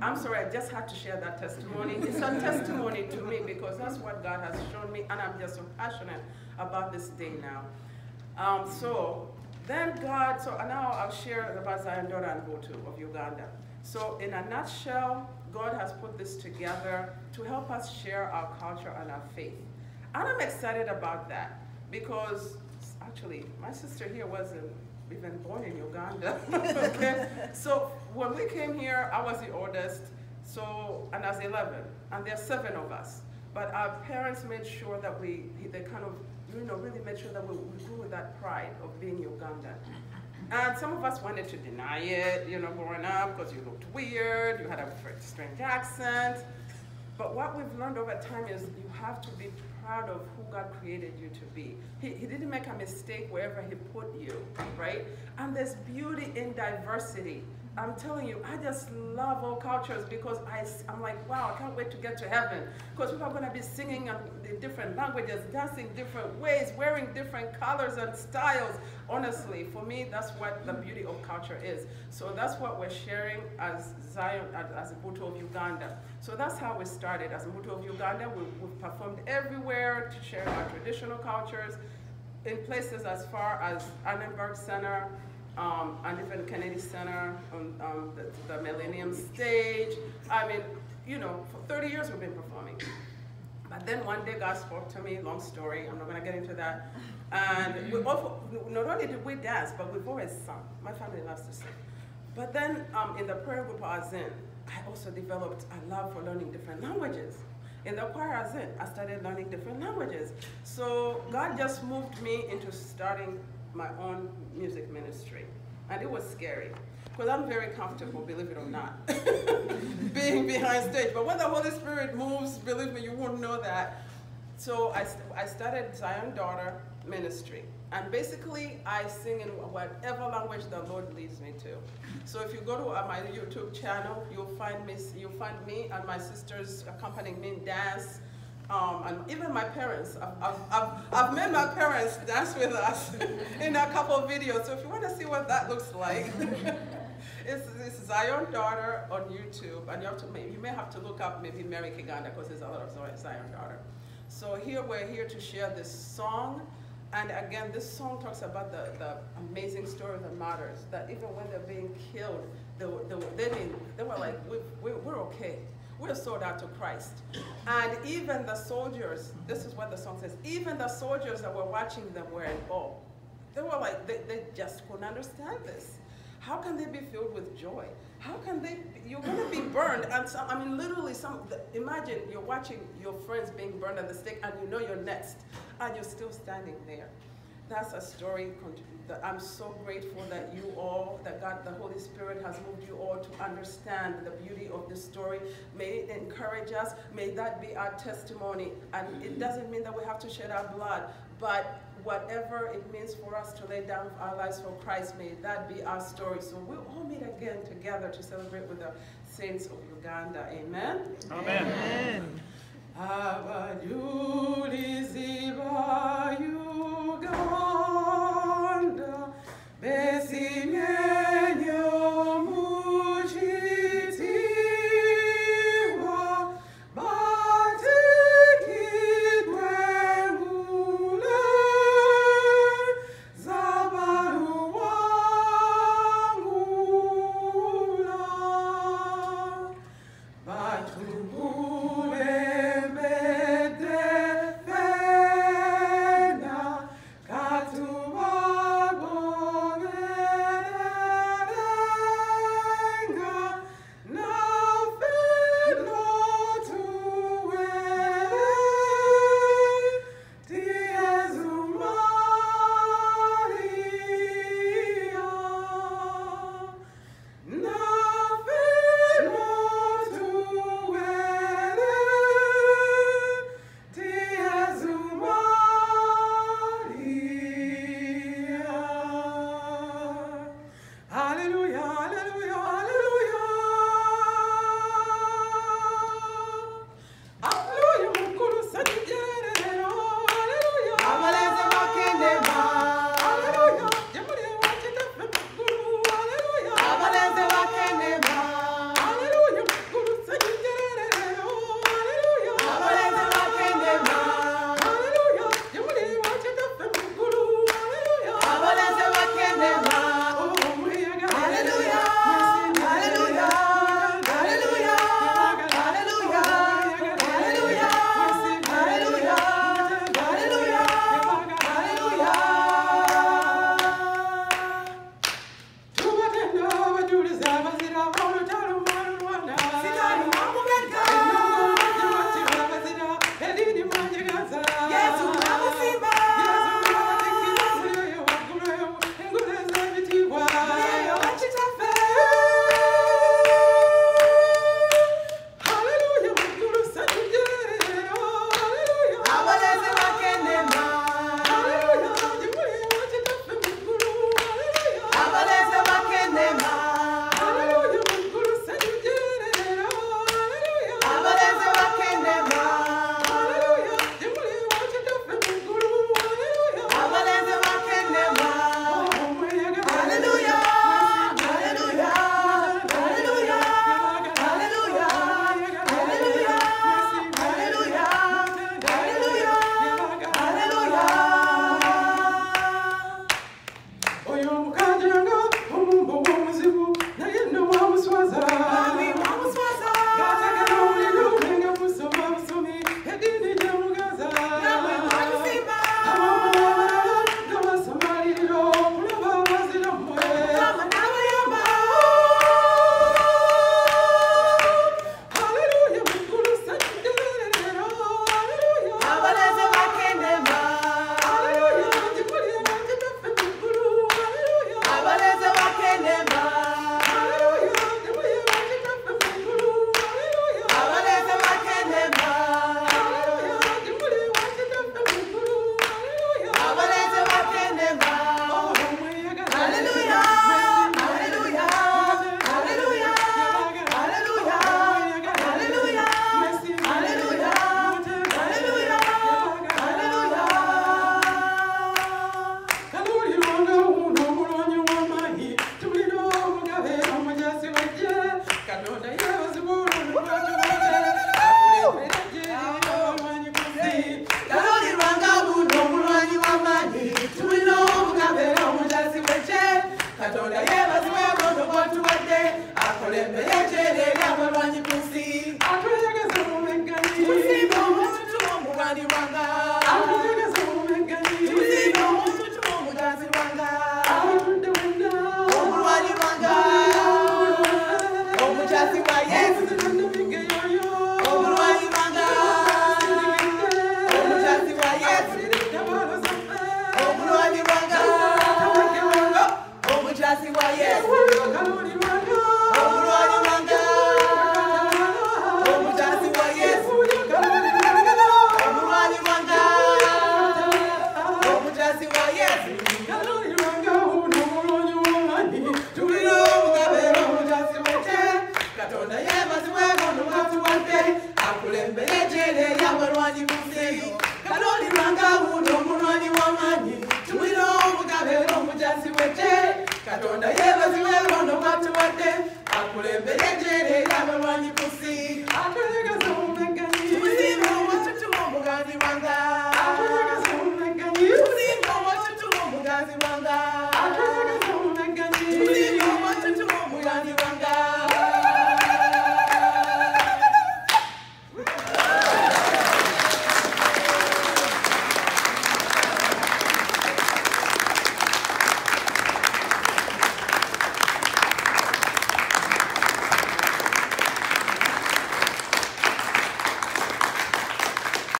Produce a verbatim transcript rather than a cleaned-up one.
I'm sorry, I just had to share that testimony. It's a testimony to me because that's what God has shown me, and I'm just so passionate about this day now. Um, so then God, so now I'll share about Zion Daughter and Hutu of Uganda. So in a nutshell, God has put this together to help us share our culture and our faith. And I'm excited about that because actually my sister here wasn't even born in Uganda. Okay? So when we came here, I was the oldest, so, and I was eleven, and there are seven of us. But our parents made sure that we, they kind of, you know, really made sure that we, we grew with that pride of being Ugandan. And some of us wanted to deny it, you know, growing up, because you looked weird, you had a strange accent. But what we've learned over time is you have to be proud of who God created you to be. He, he didn't make a mistake wherever he put you, right? And there's beauty in diversity. I'm telling you, I just love all cultures because I, I'm like, wow, I can't wait to get to heaven. Because people are going to be singing in different languages, dancing different ways, wearing different colors and styles. Honestly, for me, that's what the beauty of culture is. So that's what we're sharing as Zion, as, as a Hutu of Uganda. So that's how we started. As a Hutu of Uganda, we, we've performed everywhere to share our traditional cultures in places as far as Annenberg Center, Um, and even Kennedy Center on um, the, the Millennium Stage. I mean, you know, for thirty years we've been performing. But then one day God spoke to me, long story, I'm not gonna get into that. And we also, not only did we dance, but we've always sung. My family loves to sing. But then um, in the prayer group I was in, I also developed a love for learning different languages. In the choir I was in, I started learning different languages. So God just moved me into starting my own music ministry. And it was scary, because I'm very comfortable, believe it or not, being behind stage. But when the Holy Spirit moves, believe me, you won't know that. So I, st I started Zion Daughter Ministry. And basically, I sing in whatever language the Lord leads me to. So if you go to uh, my YouTube channel, you'll find me, you'll find me and my sisters accompanying me in dance. Um, and even my parents, I've, I've, I've, I've made my parents dance with us in a couple of videos. So if you want to see what that looks like, it's, it's Zion Daughter on YouTube. And you, have to, you may have to look up maybe Mary Kiganda, because there's a lot of Zion Daughter. So here we're here to share this song. And again, this song talks about the, the amazing story of the martyrs, that even when they're being killed, they were, they were, they didn't, they were like, we, we, we're okay. We're sold out to Christ. And even the soldiers, this is what the song says, even the soldiers that were watching them were in awe. They were like, they, they just couldn't understand this. How can they be filled with joy? How can they, you're gonna be burned. And some, I mean, literally, some. imagine you're watching your friends being burned at the stake and you know you're next, and you're still standing there. That's a story that I'm so grateful that you all, that God, the Holy Spirit has moved you all to understand the beauty of this story. May it encourage us. May that be our testimony. And it doesn't mean that we have to shed our blood, but whatever it means for us to lay down our lives for Christ, may that be our story. So we'll all meet again together to celebrate with the saints of Uganda. Amen? Amen. Amen. Uganda, Besime.